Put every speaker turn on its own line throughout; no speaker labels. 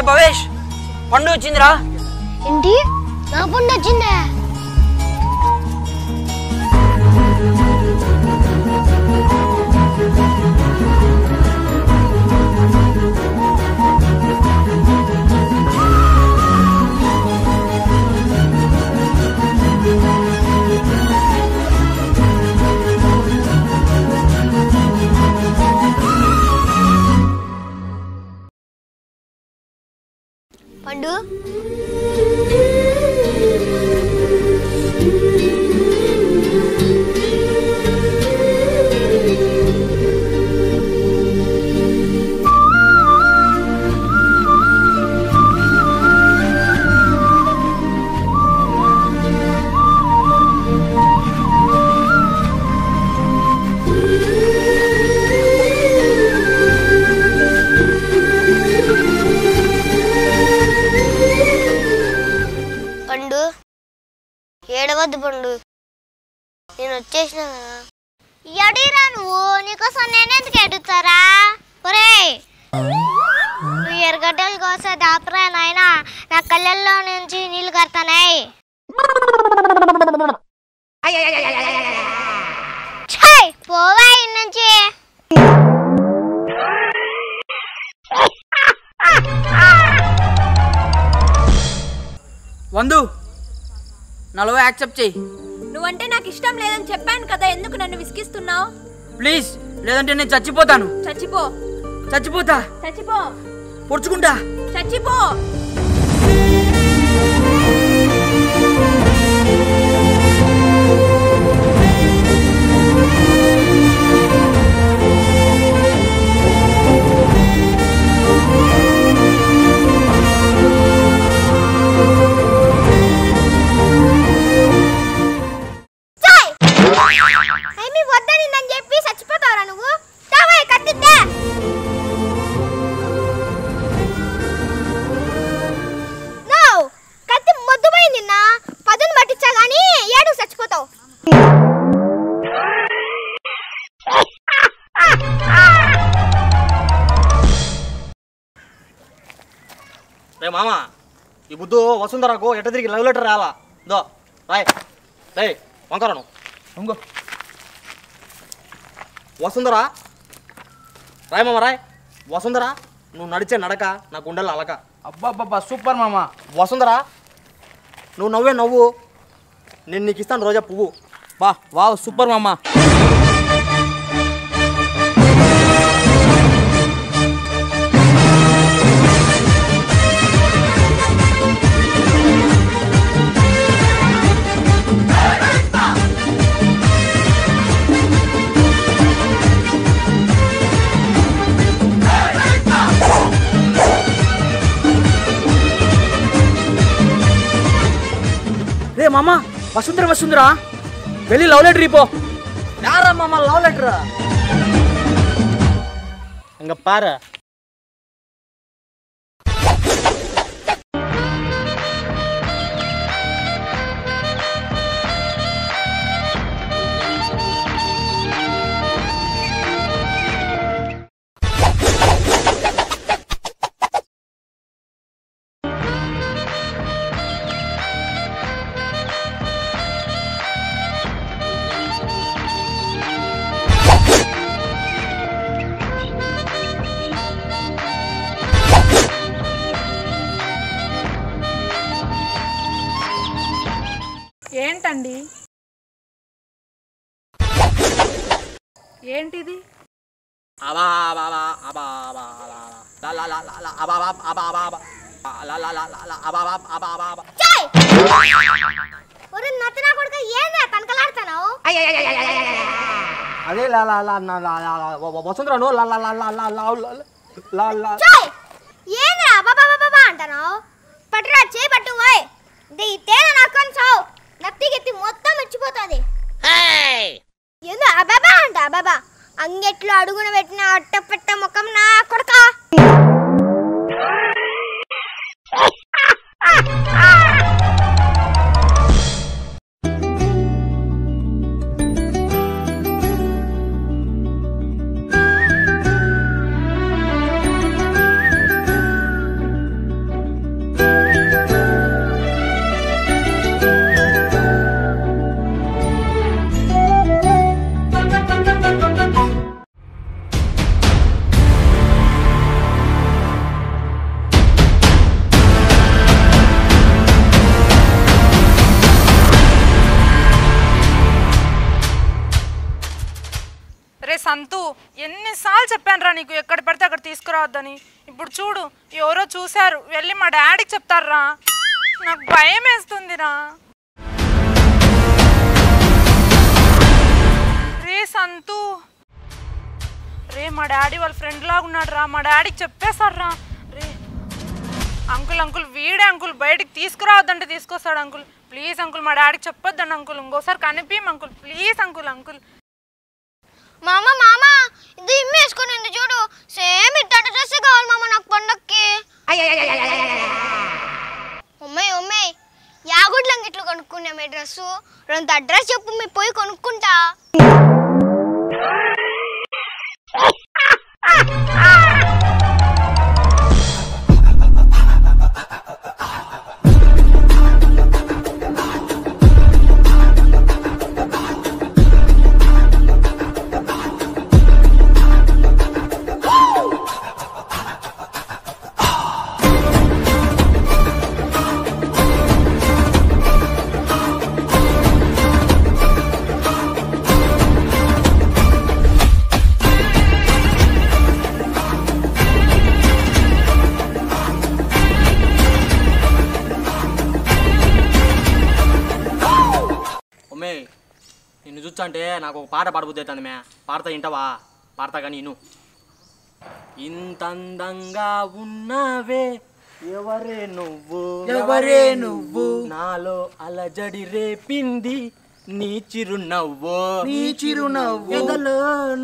భవేష్ పండు వచ్చిందిరా.
ఏంటి నా పండు వచ్చిందా? పండు ఏడవద్దు పండు, నేను వచ్చేసినా కదా. ఎడీరా నువ్వు, నీకోసం నేనెందుకు ఎడుతారా? ఒరేయ్ నువ్వు ఎరగడ్డలు కోసే దాపరా నాయనా, నా కళ్ళల్లో నుంచి నీళ్లు కడతానాయి. పోవా నుంచి.
వందు నలువ యాక్సెప్ట్ చెయ్యి.
నువ్వంటే నాకు ఇష్టం లేదని చెప్పాను కదా, ఎందుకు నన్ను విసిగిస్తున్నావు?
ప్లీజ్, లేదంటే నేను చచ్చిపోతాను.
చచ్చిపో.
చచ్చిపోతా.
చచ్చిపో.
పొడుచుకుంటా.
చచ్చిపో.
వద్దని నన్ను చెప్పి చచ్చిపోతావరా నువ్వు? తావాయి కత్తిద్దా. నో కత్తి మొద్దుపోయింది నిన్న, పదును పట్టించా గానీ ఏడు చచ్చిపోతావు.
రే మామ, ఈ బుద్ధు వసుంధరకు ఎట్ట తిరిగి లవ్ లెటర్ రాలా దో రాయ్. రే వంకరను ఇంకో వసుంధరా రాయ్ మామ రాయ్. వసుంధరా, నువ్వు నడిచే నడక నా గుండెల్లో అలక.
అబ్బాబ్బా సూపర్ మామ.
వసుంధరా, నువ్వు నవ్వే నవ్వు నేను నీకు ఇస్తాను రోజా పువ్వు.
వావ్ సూపర్ మామ. రే మామ, వసుంధరా వెళ్ళి లవ్ లెటర్ ఇపో.
யாரா மாமா லவ் லெட்டர்? அங்க பாரு.
ఏంటండి? ఏంటిది?
అదే వసుంధరను
అంటాను. పట్టురా చేయి పట్టు పోయ్. నత్తికెత్తి మొత్తం మర్చిపోతుంది. ఏందో అబాబా అంట అబాబా. అంగెట్లో అడుగున పెట్టిన అట్ట పెట్ట ముఖం నా కొడక.
సంతు ఎన్నిసార్లు చెప్పాను రా నీకు ఎక్కడ పడితే అక్కడ తీసుకురావద్దని. ఇప్పుడు చూడు ఎవరో చూశారు, వెళ్ళి మా డాడీకి చెప్తారా. నాకు భయం వేస్తుందిరా. రే సంతు, రే మా డాడీ వాళ్ళ ఫ్రెండ్ లాగా ఉన్నాడు రా, మా డాడీకి చెప్పేశారా. రే అంకుల్ వీడే అంకుల్, బయటికి తీసుకురావద్దంటే తీసుకొస్తాడు అంకుల్. ప్లీజ్ అంకుల్ మా డాడీకి చెప్పొద్దండి అంకుల్, ఇంకోసారి కనిపించం అంకుల్, ప్లీజ్ అంకుల్.
మామ ఇది ఇమ్మేసుకొని ఉంది చూడు, సేమ్ ఇట్ట డ్రెస్ కావాలి మామ నాకు పండక్కి. ఉమ్మే యాగుడ్లంగా ఇట్లా కొనుక్కున్నామే డ్రెస్సు, రెండు అడ్రస్ చెప్పు మీ పోయి కొనుక్కుంటా.
నిన్ను చూస్తుంటే నాకు ఒక పాట పాడబుద్ధి అవుతుంది మే. పాడతా వింటావా? పాడతా కానీ ఇను. ఇంత అందంగా ఉన్నావే ఎవరే నువ్వు నాలో అలజడి రేపింది నీ చిరునవ్వు ఎదలో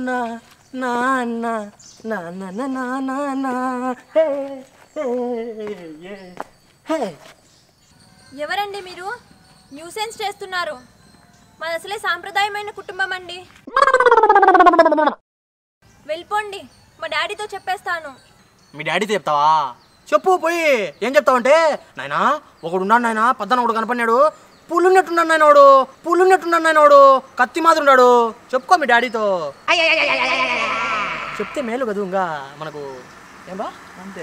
ఎవరండి మీరు? న్యూసెన్స్ చేస్తున్నారు. మన అసలే సాంప్రదాయమైన కుటుంబం అండి. వెళ్ళిపోండి, మా డాడీతో చెప్పేస్తాను.
మీ డాడీతో చెప్తావా? చెప్పు పోయి. ఏం చెప్తావంటే, నాయనా ఒకడున్నాడు నాయన, పద్దన ఒకడు కనపడినాడు, పులున్నట్టున్నాడు నాయనోడు, కత్తి మాదిరి ఉన్నాడు. చెప్పుకో మీ డాడీతో. చెప్తే మేలు కదా ఇంకా మనకు. ఏం బా అంతే.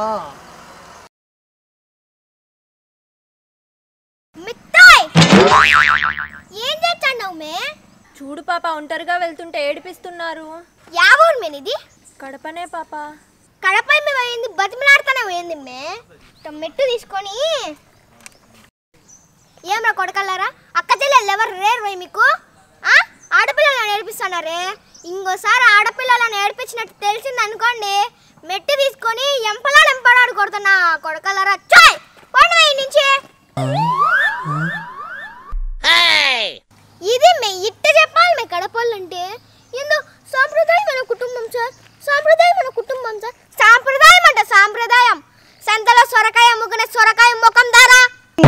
ఏం చేస్తున్నావు మే?
చూడు పాప, ఒంటరిగా వెళ్తుంటే ఏడిపిస్తున్నారు.
యా ఊరు మే ఇది?
కడపనే పాప.
కడప పోయింది, బతిమలాడుతానే పోయింది మే. మెట్టు తీసుకొని ఏమరా కొడకల్లారా, అక్క చెల్లెళ్ళు ఎవరు రేరు పోయి మీకు? ఆడపిల్లలను నేర్పిస్తున్నారే, ఇంకోసారి ఆడపిల్లలను నేర్పించినట్టు తెలిసింది అనుకోండి, మెట్టు తీసుకొని ఎంపలాడు కొడుతున్నా కొడకల్లారా. చాయ్ పండు నుంచి. ఇది మే ఇట్ట చెప్పాలి మే కడపల్లంటే. ఏందో సాంప్రదాయమైన కుటుంబం సార్, సాంప్రదాయమైన కుటుంబం సార్. సాంప్రదాయం అంట సాంప్రదాయం. సంతలో సొరకాయ అమ్ముకునే సొరకాయ ముఖం దారా.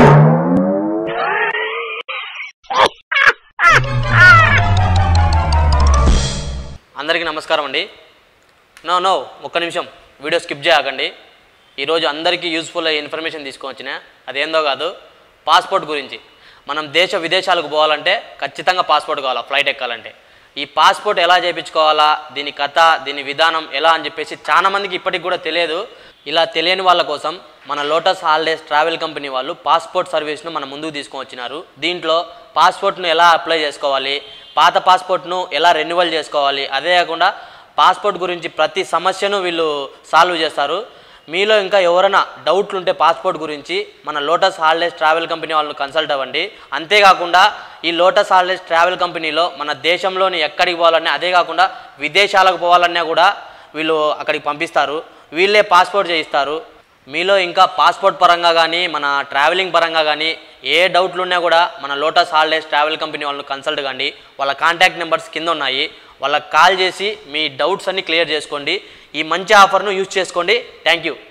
అందరికీ నమస్కారం అండి. నో ఒక్క నిమిషం వీడియో స్కిప్ చేయకండి. ఈరోజు అందరికీ యూస్ఫుల్ అయ్యే ఇన్ఫర్మేషన్ తీసుకొచ్చిన. అదేందో కాదు, పాస్పోర్ట్ గురించి. మనం దేశ విదేశాలకు పోవాలంటే ఖచ్చితంగా పాస్పోర్ట్ కావాలా, ఫ్లైట్ ఎక్కాలంటే. ఈ పాస్పోర్ట్ ఎలా చేయించుకోవాలా, దీని కథ, దీని విధానం ఎలా అని చెప్పేసి చాలా మందికి ఇప్పటికి కూడా తెలియదు. ఇలా తెలియని వాళ్ళ కోసం మన లోటస్ హాలిడేస్ ట్రావెల్ కంపెనీ వాళ్ళు పాస్పోర్ట్ సర్వీస్ను మన ముందుకు తీసుకొని వచ్చినారు. దీంట్లో పాస్పోర్ట్ను ఎలా అప్లై చేసుకోవాలి, పాత పాస్పోర్ట్ను ఎలా రెన్యువల్ చేసుకోవాలి, అదే కాకుండా పాస్పోర్ట్ గురించి ప్రతి సమస్యను వీళ్ళు సాల్వ్ చేస్తారు. మీలో ఇంకా ఎవరైనా డౌట్లు ఉంటే పాస్పోర్ట్ గురించి మన లోటస్ హాలిడేస్ ట్రావెల్ కంపెనీ వాళ్ళని కన్సల్ట్ అవ్వండి. అంతేకాకుండా ఈ లోటస్ హాలిడేస్ ట్రావెల్ కంపెనీలో మన దేశంలోని ఎక్కడికి పోవాలన్నా, అదే కాకుండా విదేశాలకు పోవాలన్నా కూడా వీళ్ళు అక్కడికి పంపిస్తారు. వీళ్ళే పాస్పోర్ట్ చేయిస్తారు. మీలో ఇంకా పాస్పోర్ట్ పరంగా కానీ మన ట్రావెలింగ్ పరంగా కానీ ఏ డౌట్లు ఉన్నా కూడా మన లోటస్ హాలిడేస్ ట్రావెల్ కంపెనీ వాళ్ళని కన్సల్ట్ కండి. వాళ్ళ కాంటాక్ట్ నెంబర్స్ కింద ఉన్నాయి, వాళ్ళకి కాల్ చేసి మీ డౌట్స్ అన్ని క్లియర్ చేసుకోండి. ఈ మంచి ఆఫర్ను యూజ్ చేసుకోండి. Thank you.